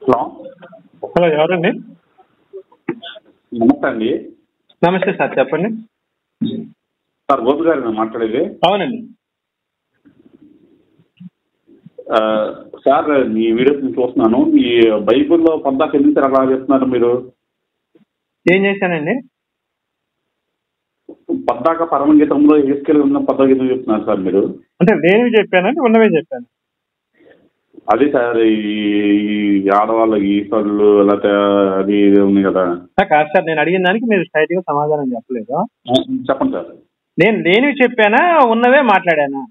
Hello hello, ఎవరండి? నమస్తే అండి. నమస్తే సార్, చెప్పండి. సార్ గోపి గారు నేను మాట్లాడేది. అవునండి. సార్ మీ వీడియోస్ నేను చూస్తున్నాను. మీ బైబిల్లో పద్దాక ఎందుకు అలా చెప్తున్నారు మీరు? ఏం చేశానండి? పద్దాక పరమగీతంలో ఏసుకెళ్ళి ఉన్న పద్దాక చెప్తున్నారు సార్ మీరు. అంటే లేనివి చెప్పానండి, ఉన్నవే చెప్పాను. అదే సార్, ఈ ఆడవాళ్ళ ఈసార్లు లేకపోతే అది ఇది ఉంది కదా. కాదు సార్, నేను అడిగిన దానికి మీరు స్ట్రైట్ గా సమాధానం చెప్పలేదు. చెప్పండి సార్. నేను లేనివి చెప్పానా, ఉన్నవే మాట్లాడానా?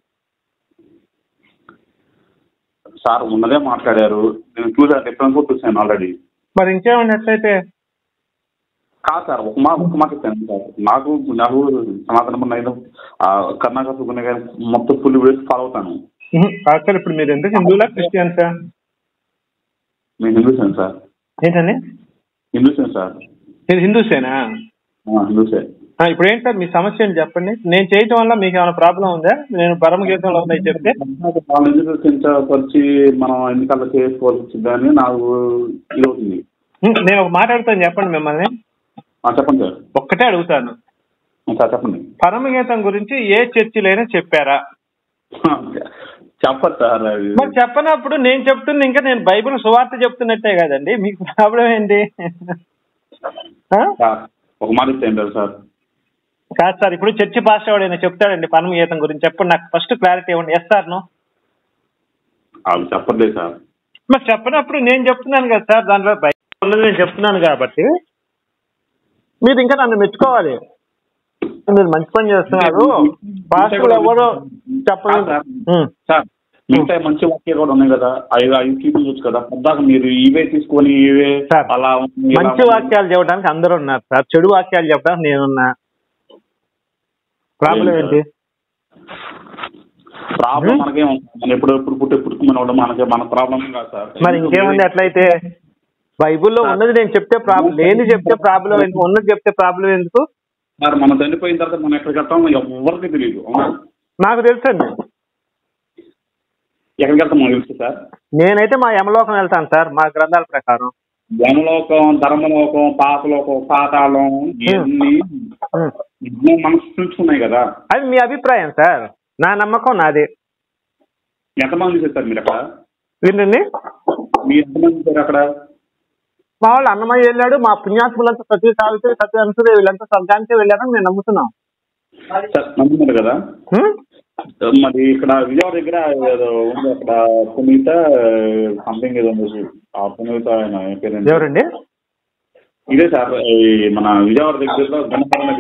సార్ ఉన్నదే మాట్లాడారు. నేను చూసాను, డిఫరెన్స్ కూడా చూసాను ఆల్రెడీ. మరి ఇంకేమన్నా ఎట్లయితే? కాదు సార్, ఒక మాట ఇస్తాను సార్. నాకు సనాతన కర్ణాటక మొత్తం ఫుల్ వీడియోస్ ఫాలో అవుతాను. కాదు సార్, ఇప్పుడు మీరు ఎందుకు హిందువులా క్రిస్టియన్సా? మేము హిందూసేనా సార్? ఏంటండి? హిందూసేనా సార్? మీరు హిందూసేనా? హిందూసే. ఇప్పుడు ఏంటి సార్ మీ సమస్య ఏంటి చెప్పండి. నేను చేయటం వల్ల మీకు ఏమైనా ప్రాబ్లం ఉందా? నేను పరమగీతంలో ఉన్నాయి చెప్తే వాళ్ళు ఎందుకు చింతపరిచి మనం ఎన్నికల్లో చేసుకోవాల్సి వచ్చిందని నాకు ఇది అవుతుంది. నేను ఒక మాట్లాడుతాను, చెప్పండి మిమ్మల్ని. చెప్పండి సార్. ఒక్కటే అడుగుతాను సార్, చెప్పండి. పరమగీతం గురించి ఏ చర్చిలైనా చెప్పారా? చెప్పదు సార్. మరి చెప్పనప్పుడు నేను చెప్తున్నా, ఇంకా నేను బైబిల్ సువార్త చెప్తున్నట్టే కదండి, మీకు ప్రాబ్లం ఏంటి? ఒక మాట ఇస్తాను సార్. కాదు సార్, ఇప్పుడు చర్చి పాస్టర్ వాడు చెప్తాడండి పరమగీతం గురించి, చెప్పండి నాకు ఫస్ట్ క్లారిటీ ఇవ్వండి. Yes sir no? అది చెప్పలేదు సార్. మరి చెప్పనప్పుడు నేను చెప్తున్నాను కదా సార్, దాంట్లో బైబిల్ ఉన్నది నేను చెప్తున్నాను కాబట్టి మీరు ఇంకా నన్ను మెచ్చుకోవాలి. మీరు మంచి పని చేస్తున్నారు. పాస్టర్లు ఎవరో చెప్పలేదు సార్. మిగతా మంచి వాక్యాలు కూడా ఉన్నాయి కదా, అవి చూపించవచ్చు కదా. పద్దాక మీరు ఇవే తీసుకొని ఇవే అలా మంచి వాక్యాలు చెప్పడానికి అందరూ ఉన్నారు సార్, చెడు వాక్యాలు చెప్పడానికి నేనున్నా. ప్రాబ్లం ఏంటి? ప్రాబ్లం మనకేం ఎప్పుడు పుట్టుకున్న మన ప్రాబ్లం కాదు సార్. మరి ఇంకేముంది అట్లయితే? బైబుల్లో ఉన్నది నేను చెప్తే ప్రాబ్లం, లేని చెప్తే ప్రాబ్లం ఎందుకు, ఉన్నది చెప్తే ప్రాబ్లం ఎందుకు? సార్ మనం చనిపోయిన తర్వాత మనం ఎక్కడికి వెళ్తాం ఎవరికి తెలియదు. నాకు తెలుసండి. ఎక్కడికి వెళ్తాం మనకు తెలుసు సార్. నేనైతే మా యమలోకం వెళ్తాను సార్, మా గ్రంథాల ప్రకారం. యమలోకం, ధర్మలోకం, పాతలోకం, పాతాళం ఇవన్నీ మనకు చూసుకున్నాయి కదా. అది మీ అభిప్రాయం సార్, నా నమ్మకం నాదే. ఎంతమంది చూసారు మీరు అక్కడ? ఏంటండి? మీరు ఎంతమంది చూసారు అక్కడ? మా వాళ్ళు అన్నమయ్య వెళ్ళాడు, మా పుణ్యాత్ములంతా సతీ సావిత్రి సత్యాంశుడు వీళ్ళంతా స్వర్గానికే వెళ్ళారని మేము నమ్ముతున్నాం. నమ్ముతున్నారు కదా. మరి ఇక్కడ విజయవాడ దగ్గర ఏదో ఉంది, అక్కడ పునీత సంథింగ్ ఏదో ఉంది. ఆ పునీత ఆయన పేరు ఎవరండి? ఇదే సార్, మన విజయవాడ దగ్గరలో గణపతి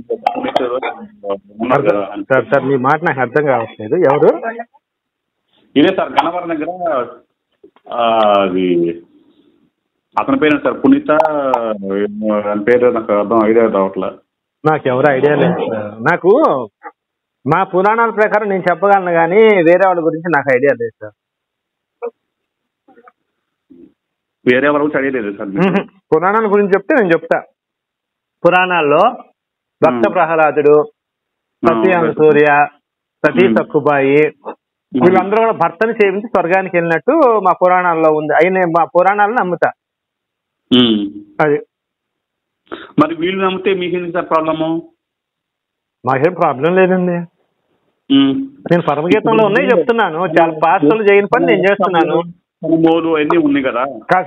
దగ్గర. సార్ మీ మాట నాకు అర్థం కావట్లేదు. ఎవరు? ఇదే సార్, గణపతి దగ్గర. అది అతని పేరు సార్, పునీత పేరు నాకు అర్థం ఐడియా రావట్లే. నాకు ఎవరు ఐడియా లేదు సార్. నాకు మా పురాణాల ప్రకారం నేను చెప్పగలను కానీ వేరే వాళ్ళ గురించి నాకు ఐడియా లేదు సార్. వేరే వాళ్ళ గురించి ఐడియా లేదు సార్. పురాణాల గురించి చెప్తే నేను చెప్తా. పురాణాల్లో భక్త ప్రహ్లాదుడు, సతీ అనసూయ, సతీ సక్కుబాయి వీళ్ళందరూ కూడా భర్తని సేవించి స్వర్గానికి వెళ్ళినట్టు మా పురాణాల్లో ఉంది. అయినా మా పురాణాలను నమ్ముతా. అది మరి వీళ్ళు నమ్మితే మీకేంటి సార్ ప్రాబ్లము? మాకేం ప్రాబ్లం లేదండి. నేను పరమగీతంలో ఉన్నాయి చెప్తున్నాను. చాలా పాస్టర్లు చేయని పని నేను చేస్తున్నాను. అన్నీ ఉన్నాయి కదా.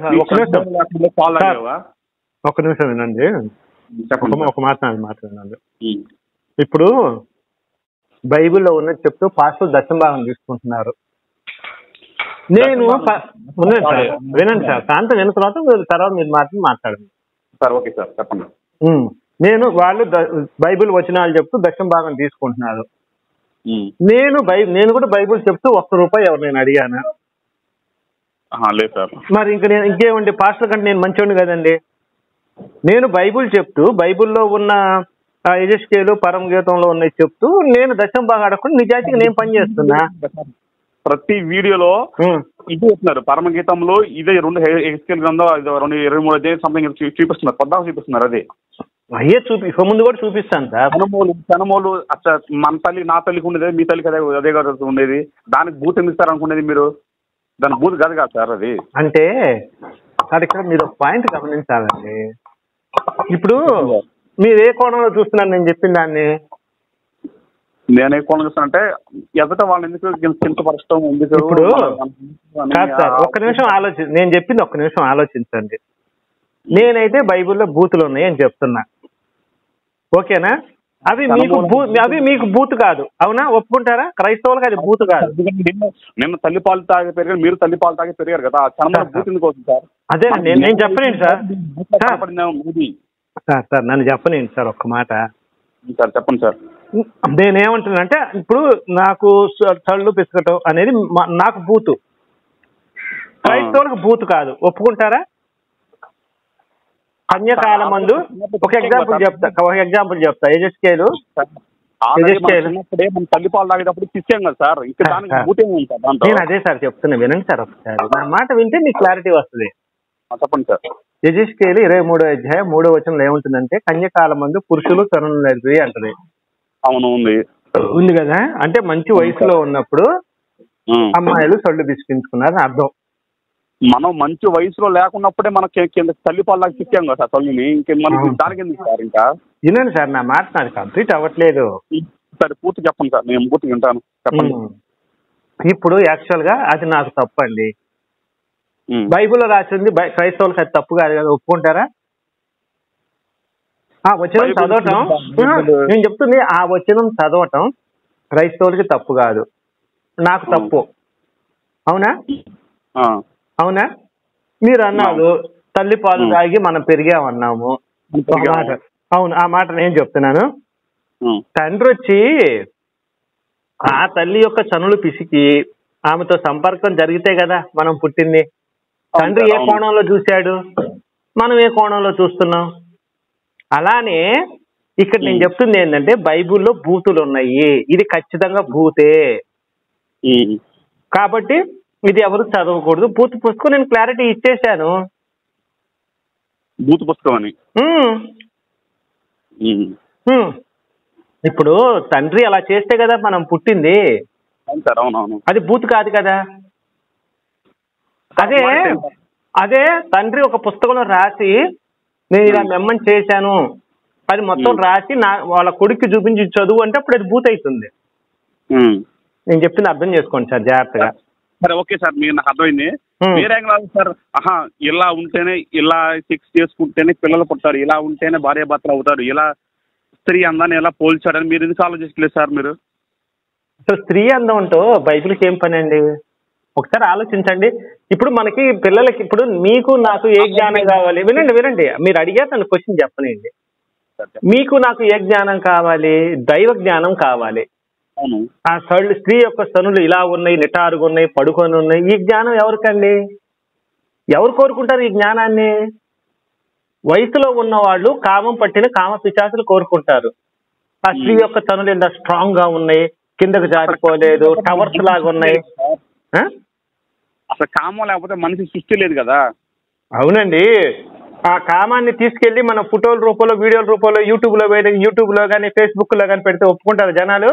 ఒక్క నిమిషం వినండి, ఒక మాట మాట్లాడండి. ఇప్పుడు బైబిల్లో ఉన్నది చెప్తూ పాస్టర్లు దశంభాగం తీసుకుంటున్నారు. నేను వినండి సార్, శాంతం విన్న తర్వాత మీరు మాట్లాడండి సార్. ఓకే సార్, చెప్పండి. వాళ్ళు బైబిల్ వచనాలు చెప్తూ దశం భాగం తీసుకుంటున్నారు. నేను కూడా బైబిల్ చెప్తూ ₹1 ఎవరు నేను అడిగాను? లేదు సార్. మరి ఇంకేమండి, పాస్టర్ కంటే నేను మంచోడిని కదండి. నేను బైబిల్ చెప్తూ బైబిల్లో ఉన్న యెజెస్కేలు పరమగీతంలో ఉన్నాయి చెప్తూ నేను దశం భాగం అడగకుండా నిజాయితీగా నేను పని చేస్తున్నా. ప్రతి వీడియోలో ఇది చెప్తున్నారు, పరమగీతంలో ఇదే 2 ఎస్కేల్ గ్రంథం 223 అధ్యాయం సంథింగ్ చూపిస్తున్నారు, పద్దాకు చూపిస్తున్నారు. అదే అయ్యే ముందు కూడా చూపిస్తాను సార్. జనమోలు అచ్చా, మన తల్లి నా తల్లికి ఉండేది, మీ తల్లికి అదే కదా ఉండేది. దానికి బూత్ ఎందుకు ఇస్తారు అనుకునేది మీరు? దాని బూత్ కాదు సార్ అది. అంటే సార్ ఇక్కడ మీరు పాయింట్ గమనించాలండి. ఇప్పుడు మీరు ఏ కోణంలో చూస్తున్నారు నేను చెప్పిన దాన్ని? నేను ఏ కోణంలో చూస్తానంటే ఎదుట వాళ్ళని ఎందుకు కించపరచడం ఎందుకు. ఇప్పుడు కాదు సార్, ఒక్క నిమిషం నేను చెప్పింది ఒక్క నిమిషం ఆలోచించండి. నేనైతే బైబిల్లో బూతులు ఉన్నాయి అని చెప్తున్నా, ఓకేనా? అవి మీకు బూతు కాదు, అవునా? ఒప్పుకుంటారా? క్రైస్తవులకు అది బూతు కాదు. నిన్న తల్లిపాలు తాగి పెరిగారు, మీరు తల్లిపాలు తాగి పెరిగారు కదా, సార్. అదే నేను చెప్పలేండి సార్. సార్ నన్ను చెప్పలేండి సార్ ఒక్క మాట. సార్ చెప్పండి సార్. నేనేమంటున్నానంటే ఇప్పుడు నాకు చళ్ళు పిసకటం అనేది నాకు బూతు, క్రైస్తవులకు బూతు కాదు, ఒప్పుకుంటారా? కన్యకాల మందు ఒక ఎగ్జాంపుల్ చెప్తా. యెజెస్కేలు తల్లిపాలు తాగేటప్పుడు ఇచ్చాం కదా సార్, నేను అదే సార్ చెప్తున్నా, వినండి సార్ ఒకసారి. నా మాట వింటే మీకు క్లారిటీ వస్తుంది. చెప్పండి సార్. యెజెస్కేలు 23వ అధ్యాయం 3వ వచనంలో ఏముంటుందంటే కన్యకాల మందు పురుషులు తరుణులు నడిపి అంటది. అవును, ఉంది కదా. అంటే మంచి వయసులో ఉన్నప్పుడు అమ్మాయిలు సొళ్ళు బిసికించుకున్నారని అర్థం. మనం మంచి వయసులో లేకున్నప్పుడే మనకి తల్లిపాలు దాకా తిప్పాం కదా సార్ తల్లిని, మనకి దానికి ఎందుకు సార్? ఇంకా వినండి సార్, నా మాట నాది కంప్లీట్ అవ్వట్లేదు. సరే పూర్తి చెప్పండి సార్, నేను పూర్తి వింటాను, చెప్పండి. ఇప్పుడు యాక్చువల్ గా అది నాకు తప్పండి. బైబిల్లో రాసింది క్రైస్తవులకు అది తప్పు కాదు కదా, ఒప్పుకుంటారా? ఆ వచనం చదవటం, నేను చెప్తుంది ఆ వచనం చదవటం క్రైస్తవులకి తప్పు కాదు, నాకు తప్పు, అవునా? అవునా? మీరు అన్నారు తల్లి పాలు తాగి మనం పెరిగామన్నాము, అవును, ఆ మాట నేను చెప్తున్నాను. తండ్రి వచ్చి ఆ తల్లి యొక్క చనులు పిసికి ఆమెతో సంపర్కం జరిగితే కదా మనం పుట్టింది. తండ్రి ఏ కోణంలో చూశాడు, మనం ఏ కోణంలో చూస్తున్నాం. అలానే ఇక్కడ నేను చెప్తుంది ఏంటంటే బైబిల్లో బూతులు ఉన్నాయి, ఇది ఖచ్చితంగా బూతే, కాబట్టి ఇది ఎవరు చదవకూడదు. బూత్ పుస్తకం నేను క్లారిటీ ఇచ్చేసాను. బూత్ పుస్తకం అని ఇప్పుడు తండ్రి అలా చేస్తే కదా మనం పుట్టింది, అది బూత్ కాదు కదా. అదే తండ్రి ఒక పుస్తకంలో రాసి నేను ఇలా మెమ్మని చేశాను అది మొత్తం రాసి వాళ్ళ కొడుక్కి చూపించి చదువు అంటే అప్పుడు అది బూత్ అవుతుంది. నేను చెప్పింది అర్థం చేసుకోండి సార్ జాగ్రత్తగా. సరే ఓకే సార్, మీరు నాకు అర్థమైంది. వేరే కాదు సార్, ఇలా ఉంటేనే, ఇలా సెక్స్ చేసుకుంటేనే పిల్లలు పుట్టారు, ఇలా ఉంటేనే భార్యాభర్తలు అవుతారు, ఇలా స్త్రీ అందాన్ని ఎలా పోల్చాడని మీరు ఎందుకు ఆలోచించలేదు సార్? మీరు అసలు స్త్రీ అందం అంటూ బైబిల్కి ఏం పని అండి? ఒకసారి ఆలోచించండి. ఇప్పుడు మనకి పిల్లలకి, ఇప్పుడు మీకు నాకు ఏ జ్ఞానం కావాలి? వినండి, మీరు అడిగారు నన్ను క్వశ్చన్ చెప్పనండి. మీకు నాకు ఏ జ్ఞానం కావాలి? దైవ జ్ఞానం కావాలి. ఆ స్త్రీ యొక్క స్తనులు ఇలా ఉన్నాయి, నిటారుగా ఉన్నాయి, పడుకొని ఉన్నాయి, ఈ జ్ఞానం ఎవరికండి? ఎవరు కోరుకుంటారు ఈ జ్ఞానాన్ని? వయసులో ఉన్న వాళ్ళు కామం పట్టిన కామ పిశాచులు కోరుకుంటారు. ఆ స్త్రీ యొక్క తనులు ఎంత స్ట్రాంగ్ గా ఉన్నాయి, కిందకు జారిపోలేదు, టవర్స్ లాగా ఉన్నాయి. అసలు కామం లేకపోతే మనిషి సృష్టి లేదు కదా. అవునండి, ఆ కామాన్ని తీసుకెళ్లి మన ఫోటోల రూపంలో, వీడియోల రూపంలో యూట్యూబ్ లో కానీ ఫేస్బుక్ లో కానీ పెడితే ఒప్పుకుంటారు జనాలు?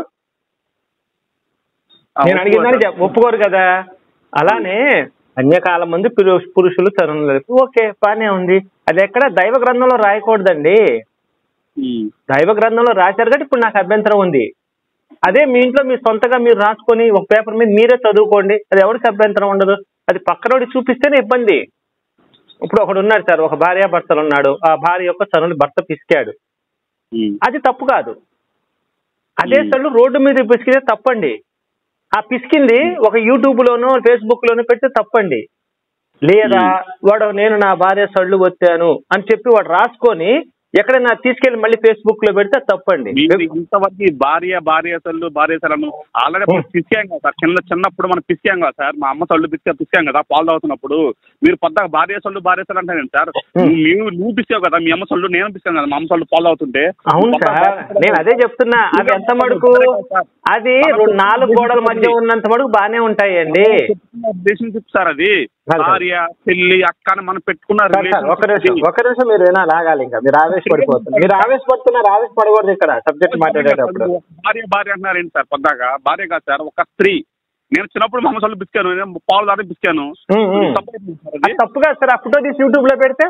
నేను అడిగిందని ఒప్పుకోరు కదా. అలానే అన్యకాలం మంది పురుషులు తరుణులు, ఓకే బానే ఉంది. అది ఎక్కడ దైవ గ్రంథంలో రాయకూడదండి. దైవ గ్రంథంలో రాశారు కాబట్టి ఇప్పుడు నాకు అభ్యంతరం ఉంది. అదే మీ ఇంట్లో మీ సొంతగా మీరు రాసుకొని ఒక పేపర్ మీద మీరే చదువుకోండి, అది ఎవరికి అభ్యంతరం ఉండదు. అది పక్కనోడి చూపిస్తేనే ఇబ్బంది. ఇప్పుడు ఒకడు ఉన్నాడు సార్, ఒక భార్యాభర్తలు ఉన్నాడు, ఆ భార్య యొక్క తనులు భర్త పిసికాడు, అది తప్పు కాదు. అదే తను రోడ్డు మీద పిసికితే తప్పండి. ఆ పిసికింది ఒక యూట్యూబ్ లోనో ఫేస్బుక్ లోనో పెడితే తప్పండి. లేదా వాడు నేను నా భార్య సళ్ళు వచ్చాను అని చెప్పి వాడు రాసుకొని ఎక్కడైనా తీసుకెళ్లి మళ్ళీ ఫేస్బుక్ లో పెడితే తప్పండి. ఇంతవరకు భార్య సళ్ళు ఆల్రెడీ పిసికాం కదా సార్, చిన్నప్పుడు మనం పిసికాం కదా సార్, మా అమ్మ సళ్ళు పిసికాం కదా పాలు తాగుతున్నప్పుడు. మీరు పొద్దుగా భార్య సళ్ళు అంటారు సార్, నువ్వు పిసికావు కదా మీ అమ్మ సళ్ళు, నేను పిసికాను కదా మా అమ్మ సళ్ళు పాలు తాగుతుంటే. అవును సార్, నేను అదే చెప్తున్నా. అది ఎంత మటుకు అది 4 గోడల మధ్య ఉన్నంత మటుకు బానే ఉంటాయండి రిలేషన్షిప్ సార్. అది భార్య చెల్లి అక్క అని మనం పెట్టుకున్నారు. ఒక నిమిషం మీరు ఏనా లాగాలి, ఇంకా మీరు ఆవేశపడుతున్నారు, ఆవేశపడకూడదు ఇక్కడ సబ్జెక్ట్ మాట్లాడేటప్పుడు. భార్య అంటున్నారు ఏంటి సార్? పొద్దాగా భార్య కాదు సార్, ఒక స్త్రీ నేను చిన్నప్పుడు మా అమ్మ సొల్లు పిసికాను, నేను పాలు దాటి పిసికాను. తప్పు కాదు సార్. ఆ ఫోటో తీసి యూట్యూబ్ లో పెడితే,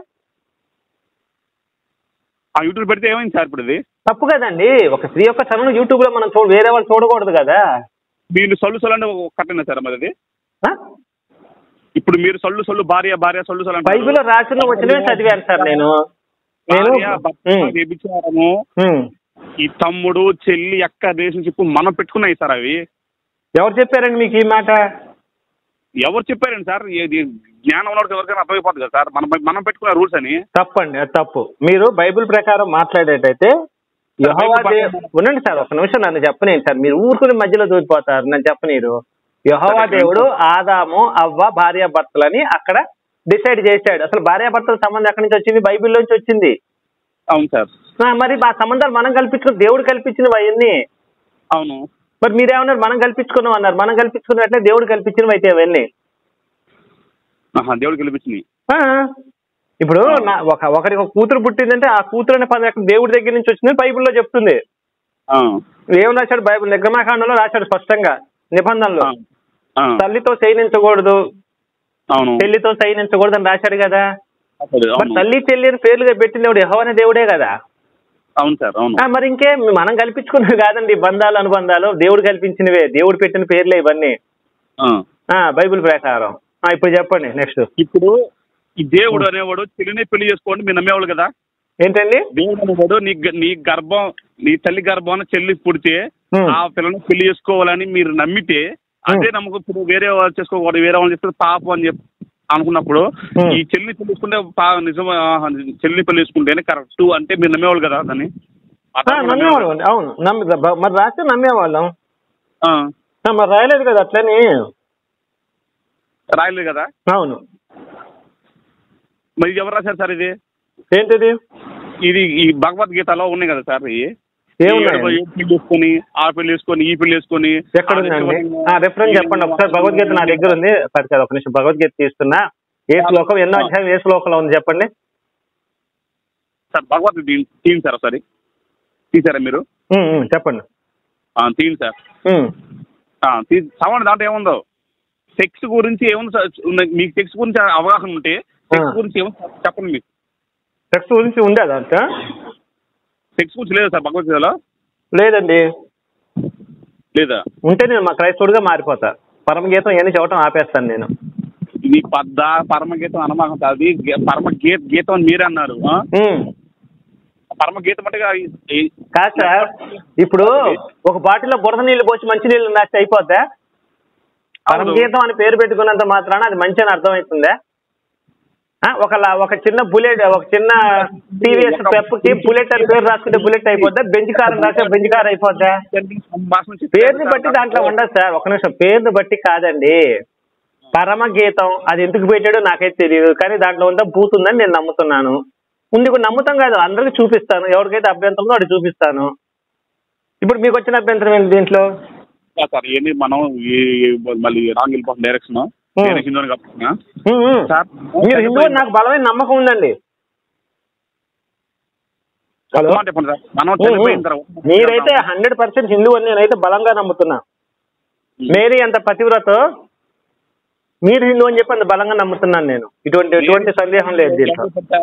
ఆ యూట్యూబ్ పెడితే ఏమైంది సార్ ఇప్పుడు? అది తప్పు కదండి. ఒక స్త్రీ యొక్క చనువు యూట్యూబ్ లో మనం వేరే వాళ్ళు చూడకూడదు కదా. మీరు సొల్లు అంటే కట్టినా సార్ మరి అది? ఇప్పుడు మీరు సొల్లు భార్య సొల్లు అంటే బైబిల్లో రాసిన వచ్చినవే చదివాను సార్ నేను. వ్యభిచారము, ఈ తమ్ముడు చెల్లి అక్క రిలేషన్షిప్ మనం పెట్టుకున్నాయి సార్. అవి ఎవరు చెప్పారండి మీకు ఈ మాట? ఎవరు చెప్పారండి సార్? జ్ఞానం ఉన్నవాడికి ఎవరికైనా అర్థమైపోతుంది కదా సార్, మనం పెట్టుకున్న రూల్స్ అని. తప్పండి, అది తప్పు. మీరు బైబిల్ ప్రకారం మాట్లాడేటైతే ఉండండి సార్, ఒక నిమిషం నన్ను చెప్పనీయండి సార్. మీరు ఊరుకుని మధ్యలో దూరిపోతారు, నన్ను చెప్పనీరు. యెహోవా దేవుడు ఆదాము అవ్వ భార్యాభర్తలని అక్కడ డిసైడ్ చేశాడు. అసలు భార్యాభర్తల సంబంధం ఎక్కడి నుంచి వచ్చింది? బైబిల్లోంచి వచ్చింది. అవును సార్. మరి ఆ సంబంధాలు మనం కల్పించుకుని, దేవుడు కల్పించినవి అవన్నీ. అవును. మరి మీరేమన్నారు? మనం కల్పించుకున్నాం అన్నారు. మనం కల్పించుకున్నట్లే దేవుడు కల్పించినవి అయితే అవన్నీ దేవుడు కల్పించినవి. ఇప్పుడు ఒకరికి ఒక కూతురు పుట్టిందంటే ఆ కూతురు అనే పదం ఎక్కడ దేవుడి దగ్గర నుంచి వచ్చింది బైబిల్లో చెప్తుంది. ఏం రాశాడు? బైబిల్ నిర్గమకాండంలో రాశాడు స్పష్టంగా నిబంధనలు. తల్లితో శయనించకూడదు, చెల్లితో శయనించకూడదు అని రాశాడు కదా. మరి తల్లి చెల్లి అని పేర్లుగా పెట్టిన దేవుడు యెహోవా అనే దేవుడే కదా. అవును సార్. మరి ఇంకే మనం కల్పించుకున్నవి కాదండి బంధాలు అనుబంధాలు, దేవుడు కల్పించినవే, దేవుడు పెట్టిన పేర్లే ఇవన్నీ బైబిల్ ప్రకారం. ఇప్పుడు చెప్పండి నెక్స్ట్. ఇప్పుడు ఈ దేవుడు అనేవాడు చెల్లిని పెళ్లి చేసుకోండి మీరు నమ్మేవాళ్ళు కదా. ఏంటండి? దేవుడు అనేవాడు నీ గర్భం, నీ తల్లి గర్భాన్ని చెల్లి పుడితే ఆ పిల్లని పెళ్లి చేసుకోవాలని మీరు నమ్మితే అదే నమ్మకం. ఇప్పుడు వేరే వాళ్ళు చేసుకోకూడదు, వేరే వాళ్ళు చేస్తే పాపం అని చెప్పి అనుకున్నప్పుడు ఈ చెల్లిని పెళ్లి చేసుకుంటే నిజం, చెల్లిని పెళ్లి చేసుకుంటేనే కరెక్ట్ అంటే మీరు నమ్మేవాళ్ళు కదా దాన్ని? నమ్మేవాళ్ళు. అవును, మరి రాస్తే నమ్మేవాళ్ళం. మరి రాయలేదు కదా అట్లని. రాయలేదు కదా. అవును. మరి ఎవరు రాశారు సార్ ఇది? ఏంటిది? ఇది ఈ భగవద్గీతలో ఉన్నాయి కదా సార్. పెళ్లి చేసుకొని ఆ పెళ్లి చేసుకొని ఈ పెళ్లి చేసుకొని ఎక్కడ ఉందండి? రిఫరెన్స్ చెప్పండి ఒకసారి. భగవద్గీత నా దగ్గర ఉంది. సరే ఒక నిమిషం భగవద్గీత తీస్తున్నా. ఏ శ్లోకం, ఎన్నో అధ్యాయం, ఏ శ్లోకంలో ఉంది చెప్పండి సార్. భగవద్గీత తీయండి సార్ ఒకసారి. తీసారా మీరు? చెప్పండి. తీయండి సార్. చదవండి, దాంట్లో ఏముందో. సెక్స్ గురించి ఏముంది మీకు? సెక్స్ గురించి అవగాహన ఉంటే సెక్స్ గురించి ఏమో చెప్పండి. మీకు సెక్స్ గురించి ఉందా దాంట్లో? సెక్స్ గురించి లేదా సార్ భగవద్గీతలో? లేదండి. లేదా? ఉంటే నేను మా క్రైస్తవుడిగా మారిపోతా. పరమగీతం ఇవన్నీ చెప్పడం ఆపేస్తాను నేను. ఇది పరమగీతం అనమాకం. అది గీతం అని మీరే అన్నారు. పరమగీతం అంటే కాదు సార్. ఇప్పుడు ఒక బాటిల్లో బురద నీళ్ళు పోసి మంచి నీళ్ళు రాస్తే అయిపోద్దా? పరమగీతం అని పేరు పెట్టుకున్నంత మాత్రాన అది మంచి అని అర్థమవుతుందా? ఒక చిన్న బుల్లెట్, ఒక చిన్న టీవీఎస్ పెప్కి బుల్లెట్ అని పేరు రాసుకుంటే బుల్లెట్ అయిపోద్దా? బెంజ్ కార్ రాస్తే బెంజ్ కార్ అయిపోద్దా? పేరుని బట్టి దాంట్లో ఉండదు సార్. ఒక నిమిషం, పేరుని బట్టి కాదండి. పరమగీతం అది ఎందుకు పెట్టాడో నాకైతే తెలియదు, కానీ దాంట్లో ఉందా బూత్ ఉందని నేను నమ్ముతున్నాను. ముందుకు నమ్ముతాం కాదు, అందరికి చూపిస్తాను. ఎవరికైతే అభ్యంతరం ఉందో వాడికి చూపిస్తాను. ఇప్పుడు మీకు వచ్చిన అభ్యంతరం ఏంటి దీంట్లో? సార్ ఏంటి మనం మళ్ళీ రాంగ్ వెళ్ళిపోతుంది డైరెక్షన్. మీరు హిందూ నాకు బలమైన నమ్మకం ఉందండి. హలో, మీరైతే 100% హిందూ అని నేనైతే బలంగా నమ్ముతున్నా. మేరీ అంత పతివ్రత, మీరు హిందూ అని చెప్పి అంత బలంగా నమ్ముతున్నాను నేను. ఎటువంటి సందేహం లేదు దీంట్లో.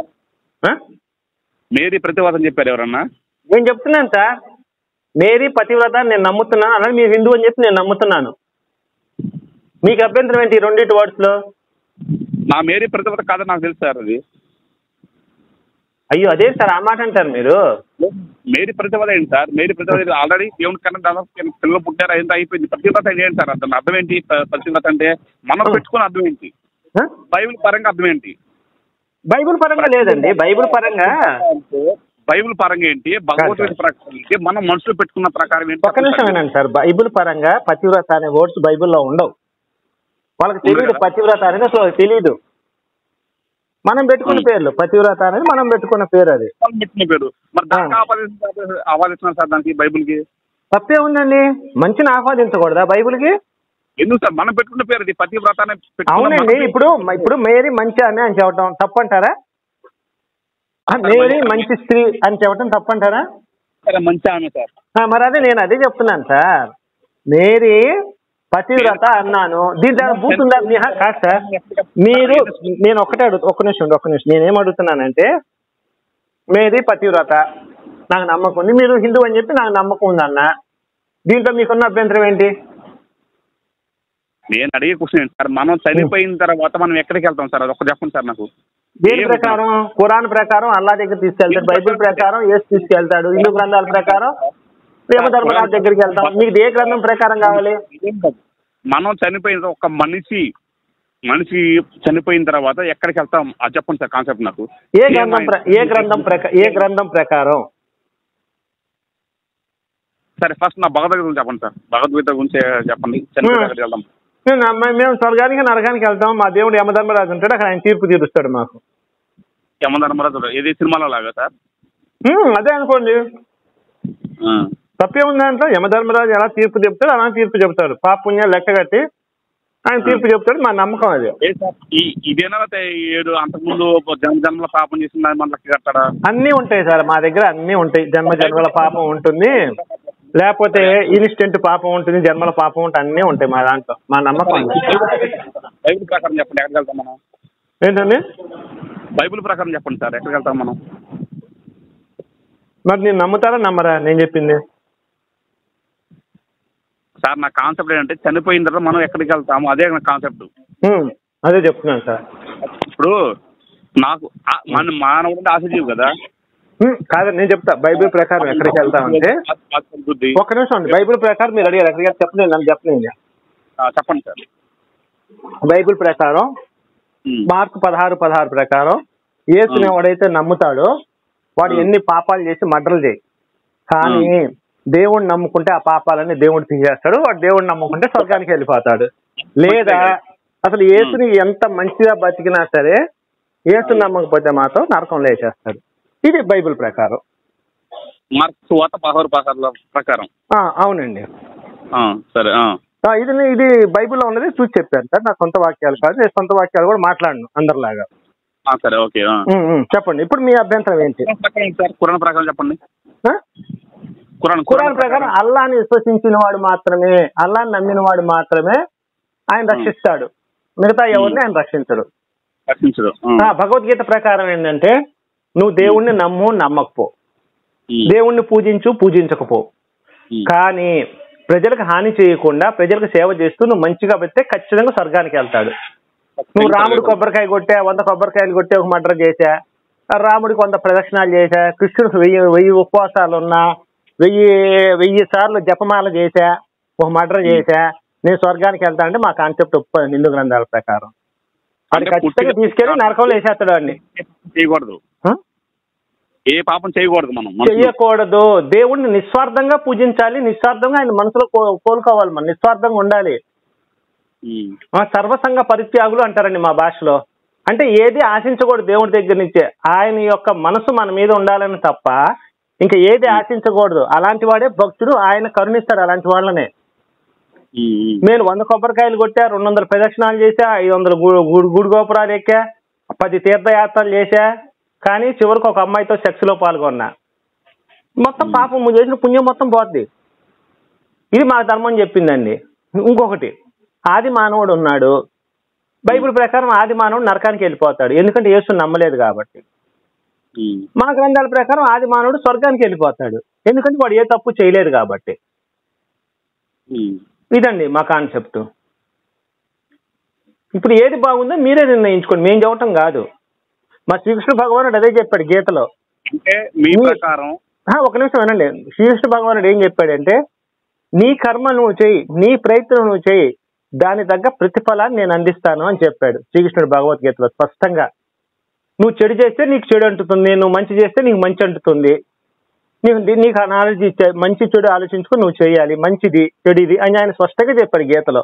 మేరీ ప్రతివ్రత అని చెప్పారు ఎవరన్నా? నేను చెప్తున్నాను సార్, మేరీ పతివ్రత నేను నమ్ముతున్నాను. అలాగే మీరు హిందూ అని చెప్పి నేను నమ్ముతున్నాను. మీకు అభ్యంతరం ఏంటి రెండింటి వర్డ్స్ లో? నా మేరీ ప్రతివ్రత కాదని నాకు తెలుసు సార్. అది అయ్యో అదే సార్ ఆ మాట అంటారు మీరు. మేరీ ప్రతివ్రత ఏంటి సార్? మేరీ ప్రతివ్రత ఆల్రెడీ దేవుని కన్నా దాదాపు పిల్లలు పుట్టారు, అయింది అయిపోయింది. ప్రతివ్రత ఏంటి సార్? అర్థం ఏంటి ప్రతివ్రత అంటే? మనం పెట్టుకున్న అర్థం ఏంటి? బైబిల్ పరంగా అర్థం ఏంటి? బైబిల్ పరంగా లేదండి. బైబిల్ పరంగా ఏంటి? భగవద్గీత ప్రకారం ఏంటి? మనం మనుషులు పెట్టుకున్న ప్రకారం ఏంటి? ఒక్క నిమిషం ఏనండి సార్. బైబిల్ పరంగా పతివ్రత అనే వర్డ్స్ బైబిల్లో ఉండవు. వాళ్ళకి తెలియదు పతివ్రత అనేది, అసలు తెలియదు. మనం పెట్టుకున్న పేర్లు పతివ్రత అనేది మనం పెట్టుకున్న పేరు. అది పెట్టుకున్న పేరు. మరి దానికి ఆపాదిస్తున్నారు సార్ దానికి బైబిల్కి? తప్పే ఉందండి. మంచిని ఆపాదించకూడదా బైబిల్కి? ఎందుకు సార్? మనం పెట్టుకున్న పేరు అది పతివ్రత. అవునండి. ఇప్పుడు మేరీ మంచి ఆమె అని చెప్పడం తప్పంటారా? మేరీ మంచి స్త్రీ అని చెప్పడం తప్పంటారా? మంచి ఆమె సార్. మరి అదే నేను అదే చెప్తున్నాను సార్. మేరీ పతివ్రత అన్నాను. దీంట్లో బూత్ ఉందా? కాదు సార్, మీరు నేను ఒక్క నిమిషం నేనేం అడుగుతున్నానంటే, మీది పతివ్రత, నాకు నమ్మకం ఉంది, మీరు హిందూ అని చెప్పి నాకు నమ్మకం ఉందన్న, దీంట్లో మీకున్న అభ్యంతరం ఏంటి? నేను అడిగే క్వశ్చన్ ఏంటి సార్, మనం చనిపోయిన తర్వాత మనం ఎక్కడికి వెళ్తాం సార్? అది ఒక్క చెప్పండి సార్ నాకు. దేని ప్రకారం? ఖురాన్ ప్రకారం అల్లా దగ్గర తీసుకెళ్తాడు, బైబిల్ ప్రకారం యేసు తీసుకెళ్తాడు, హిందూ గ్రంథాల ప్రకారం యమధర్మరాజు దగ్గరికి వెళ్తాం. మీకు ఏ గ్రంథం ప్రకారం కావాలి? మనం చనిపోయిన ఒక మనిషి చనిపోయిన తర్వాత ఎక్కడికి వెళ్తాం అది చెప్పండి సార్ కాన్సెప్ట్ నాకు. ఏ గ్రంథం ప్రకారం? సరే ఫస్ట్ నా భగవద్గీత గురించి చెప్పండి సార్. భగవద్గీత గురించి చెప్పండి. చనిపోయి వెళ్దాం. మేము స్వర్గానికి నరకానికి వెళ్తాం. మా దేవుడు యమధర్మరాజు ఉంటాడు, అక్కడ ఆయన తీర్పు తీరుస్తాడు మాకు. యమధర్మరాజు ఏది సినిమాలో లాగా సార్? అదే అనుకోండి, తప్పే ఉంది దాంట్లో. యమధర్మరాజు ఎలా తీర్పు చెప్తాడు అలా తీర్పు చెప్తాడు, పాప పుణ్యాలు లెక్క కట్టి ఆయన తీర్పు చెప్తాడు. మా నమ్మకం అది. ఇదేనా 7 అంతకుముందు జన్మల పాపం చేసిన మన లెక్క కట్టాడా? అన్నీ ఉంటాయి సార్ మా దగ్గర, అన్నీ ఉంటాయి. జన్మల పాపం ఉంటుంది, లేకపోతే ఇన్స్టెంట్ పాపం ఉంటుంది, జన్మల పాపం ఉంటుంది, అన్నీ ఉంటాయి మా దాంట్లో. మా నమ్మకం. బైబిల్ ప్రకారం చెప్పండి ఎక్కడికి వెళ్తాం మనం? ఏంటండి? బైబిల్ ప్రకారం చెప్పండి సార్ ఎక్కడికి వెళ్తాం మనం? మరి నేను నమ్ముతారా నమ్మరా నేను చెప్పింది? సార్ నా కాన్సెప్ట్ ఏంటంటే చనిపోయిన తర్వాత మనం ఎక్కడికి వెళ్తాము, అదే నా కాన్సెప్ట్. అదే చెప్తున్నాను సార్. ఇప్పుడు నాకు మన మానవుడు ఆశజీవి కదా. కాదండి, నేను చెప్తా బైబిల్ ప్రకారం ఎక్కడికి వెళ్తామంటే. ఒక్క నిమిషం అండి, బైబిల్ ప్రకారం మీరు అడిగారు ఎక్కడికి చెప్పండి, నన్ను చెప్పండి. చెప్పండి సార్. బైబిల్ ప్రకారం మార్కు 16:16 ప్రకారం యేసుని ఎవడైతే నమ్ముతాడో వాడు ఎన్ని పాపాలు చేసి మర్డర్లు చేయి, కానీ దేవుణ్ణి నమ్ముకుంటే ఆ పాపాలన్నీ దేవుడు తీసేస్తాడు, వాడు దేవుణ్ణి నమ్ముకుంటే స్వర్గానికి వెళ్ళిపోతాడు. లేదా అసలు యేసుని ఎంత మంచిగా బతికినా సరే యేసుని నమ్మకపోతే మాత్రం నరకంలో వేసేస్తాడు. ఇది బైబిల్ ప్రకారం. ప్రకారం అవునండి. సరే, ఇది బైబిల్లో ఉన్నది చూసి చెప్పాను సార్, నా సొంత వాక్యాలు కాదు. నేను సొంత వాక్యాలు కూడా మాట్లాడను అందరిలాగా. సరే, ఓకే. చెప్పండి, ఇప్పుడు మీ అభ్యంతరం ఏంటి? ఖురాన్ ప్రకారం చెప్పండి. ఖురాన్ ప్రకారం అల్లాని విశ్వసించిన వాడు మాత్రమే, అల్లాని నమ్మిన వాడు మాత్రమే ఆయన రక్షిస్తాడు, మిగతా ఎవరిని ఆయన రక్షించడు. భగవద్గీత ప్రకారం ఏంటంటే నువ్వు దేవుణ్ణి నమ్మకపో, దేవుణ్ణి పూజించకపో, కానీ ప్రజలకు హాని చేయకుండా ప్రజలకు సేవ చేస్తూ నువ్వు మంచిగా పెడితే ఖచ్చితంగా స్వర్గానికి వెళ్తాడు. నువ్వు రాముడు కొబ్బరికాయ కొట్టా, 100 కొబ్బరికాయలు కొట్టే ఒక మర్డర్ చేశా, రాముడికి 100 ప్రదక్షిణాలు చేశా, కృష్ణుడికి 1000 ఉపవాసాలు ఉన్నా, 1000 సార్లు జపమాల చేశా, ఒక మర్డర్ చేశా, నేను స్వర్గానికి వెళ్తా అంటే మా కాన్సెప్ట్ ఒప్పుకోండి హిందూ గ్రంథాల ప్రకారం. అది ఖచ్చితంగా తీసుకెళ్లి నరకంలో వేసేస్తాడు వాడిని. చేయకూడదు, ఏ పాపం చేయకూడదు, మనం చెయ్యకూడదు. దేవుడిని నిస్వార్థంగా పూజించాలి, నిస్వార్థంగా ఆయన మనసులో కోలుకోవాలి, మనం నిస్వార్థంగా ఉండాలి. సర్వసంగ పరిత్యాగులు అంటారండి మా భాషలో. అంటే ఏది ఆశించకూడదు దేవుడి దగ్గర నుంచే, ఆయన యొక్క మనసు మన మీద ఉండాలని తప్ప ఇంకా ఏది ఆశించకూడదు. అలాంటి వాడే భక్తుడు, ఆయన కరుణిస్తాడు అలాంటి వాళ్ళనే. నేను 100 కొబ్బరికాయలు కొట్టా, 200 ప్రదక్షిణాలు చేశా, 500 గుడి గోపురాలు ఎక్కా, 10 తీర్థయాత్రలు చేశా, కానీ చివరికి ఒక అమ్మాయితో సెక్స్ లో పాల్గొన్నా, మొత్తం పాపం చేసిన పుణ్యం మొత్తం పోద్ది. ఇది మా ధర్మం చెప్పిందండి. ఇంకొకటి, ఆది మానవుడు ఉన్నాడు, బైబిల్ ప్రకారం ఆది మానవుడు నరకానికి వెళ్ళిపోతాడు, ఎందుకంటే యేసుని నమ్మలేదు కాబట్టి. మా గ్రంథాల ప్రకారం ఆది మానవుడు స్వర్గానికి వెళ్ళిపోతాడు, ఎందుకంటే వాడు ఏ తప్పు చేయలేదు కాబట్టి. ఇదండి మా కాన్సెప్ట్. ఇప్పుడు ఏది బాగుందో మీరే నిర్ణయించుకోండి, మేము చెప్పటం కాదు. మా శ్రీకృష్ణ భగవానుడు అదే చెప్పాడు గీతలో. ఒక నిమిషం వినండి, శ్రీకృష్ణ భగవానుడు ఏం చెప్పాడంటే నీ కర్మ నువ్వు చెయ్యి, నీ ప్రయత్నం నువ్వు చెయ్యి, దాని తగ్గ ప్రతిఫలాన్ని నేను అందిస్తాను అని చెప్పాడు శ్రీకృష్ణుడు భగవద్గీతలో స్పష్టంగా. నువ్వు చెడు చేస్తే నీకు చెడు అంటుతుంది, నువ్వు మంచి చేస్తే నీకు మంచి అంటుతుంది. నీకు నాలెడ్జ్ ఇచ్చే మంచి చెడు ఆలోచించుకుని నువ్వు చేయాలి, మంచిది చెడుది అని ఆయన స్పష్టంగా చెప్పాడు గీతలో.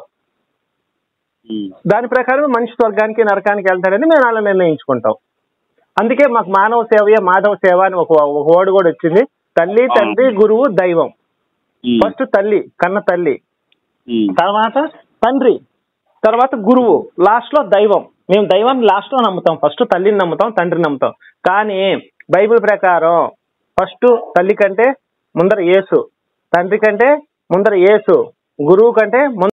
దాని ప్రకారం మనిషి స్వర్గానికి నరకానికి వెళ్తాడని మేము అలా నిర్ణయించుకుంటాం. అందుకే మాకు మానవ సేవయే మాధవ సేవ అని ఒక వర్డ్ కూడా వచ్చింది. తల్లి, తండ్రి, గురువు, దైవం. ఫస్ట్ తల్లి, కన్న తల్లి, తర్వాత తండ్రి, తర్వాత గురువు, లాస్ట్ లో దైవం. మేము దైవాన్ని లాస్ట్ లో నమ్ముతాం, ఫస్ట్ తల్లిని నమ్ముతాం, తండ్రిని నమ్ముతాం. కానీ బైబిల్ ప్రకారం ఫస్ట్ తల్లి కంటే ముందర యేసు, తండ్రి కంటే ముందర యేసు, గురువు కంటే